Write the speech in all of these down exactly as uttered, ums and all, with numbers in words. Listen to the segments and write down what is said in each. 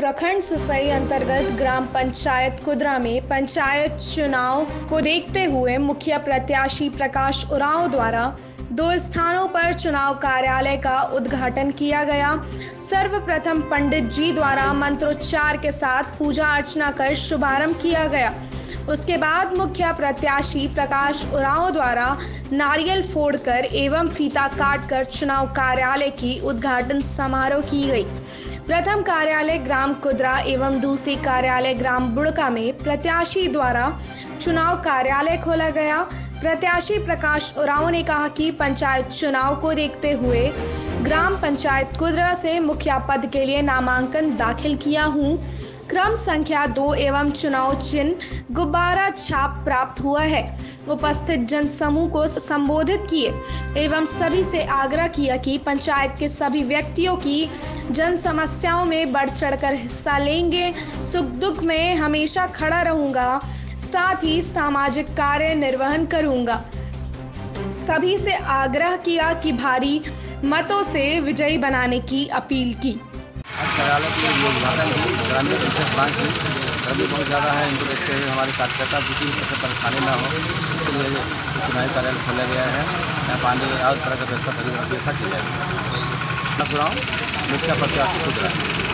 प्रखंड सिसई अंतर्गत ग्राम पंचायत कुदरा में पंचायत चुनाव को देखते हुए मुखिया प्रत्याशी प्रकाश उरांव द्वारा दो स्थानों पर चुनाव कार्यालय का उद्घाटन किया गया। सर्वप्रथम पंडित जी द्वारा मंत्रोच्चार के साथ पूजा अर्चना कर शुभारंभ किया गया। उसके बाद मुखिया प्रत्याशी प्रकाश उरांव द्वारा नारियल फोड़कर एवं फीता काटकर चुनाव कार्यालय की उद्घाटन समारोह की गई। प्रथम कार्यालय ग्राम कुदरा एवं दूसरी कार्यालय ग्राम बुड़का में प्रत्याशी द्वारा चुनाव कार्यालय खोला गया। प्रत्याशी प्रकाश उरांव ने कहा कि पंचायत चुनाव को देखते हुए ग्राम पंचायत कुदरा से मुखिया पद के लिए नामांकन दाखिल किया हूं। क्रम संख्या दो एवं चुनाव चिन्ह गुब्बारा छाप प्राप्त हुआ है। उपस्थित जन समूह को संबोधित किए एवं सभी से आग्रह किया कि पंचायत के सभी व्यक्तियों की जन समस्याओं में बढ़ चढ़कर हिस्सा लेंगे। सुख दुख में हमेशा खड़ा रहूंगा, साथ ही सामाजिक कार्य निर्वहन करूंगा। सभी से आग्रह किया कि भारी मतों से विजयी बनाने की अपील की। कार्यालय की उद्घाटन की ग्रामीण विशेष बैंक की गर्मी बहुत ज़्यादा है, इनको देखते हुए हमारे कार्यकर्ता किसी भी तरह से परेशानी न हो, इसके लिए चुनावी कार्यालय खोला गया है। यहाँ पानी और तरह का व्यवस्था सभी व्यवस्था की जाएगी। सुनाओ मुखिया प्रत्याशी कुदरा।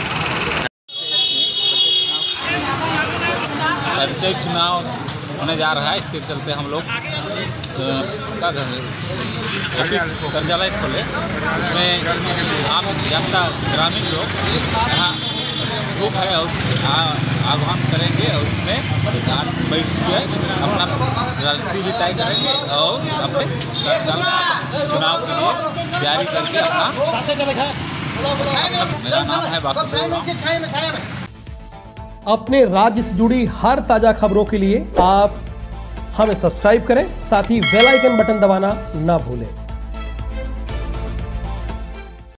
पंचायत चुनाव होने जा रहा है, इसके चलते हम लोग क्या कहेंगे ऑफिस कार्यालय खोले। उसमें आम जनता ग्रामीण लोग यहाँ ग्रुप है और आह्वान करेंगे और उसमें बैठ के अपना रणनीति भी तय करेंगे और अपने चुनाव के लिए तैयारी करके अपना। मेरा नाम है वासुदेव। अपने राज्य से जुड़ी हर ताजा खबरों के लिए आप हमें सब्सक्राइब करें, साथ ही बेल आइकन बटन दबाना ना भूलें।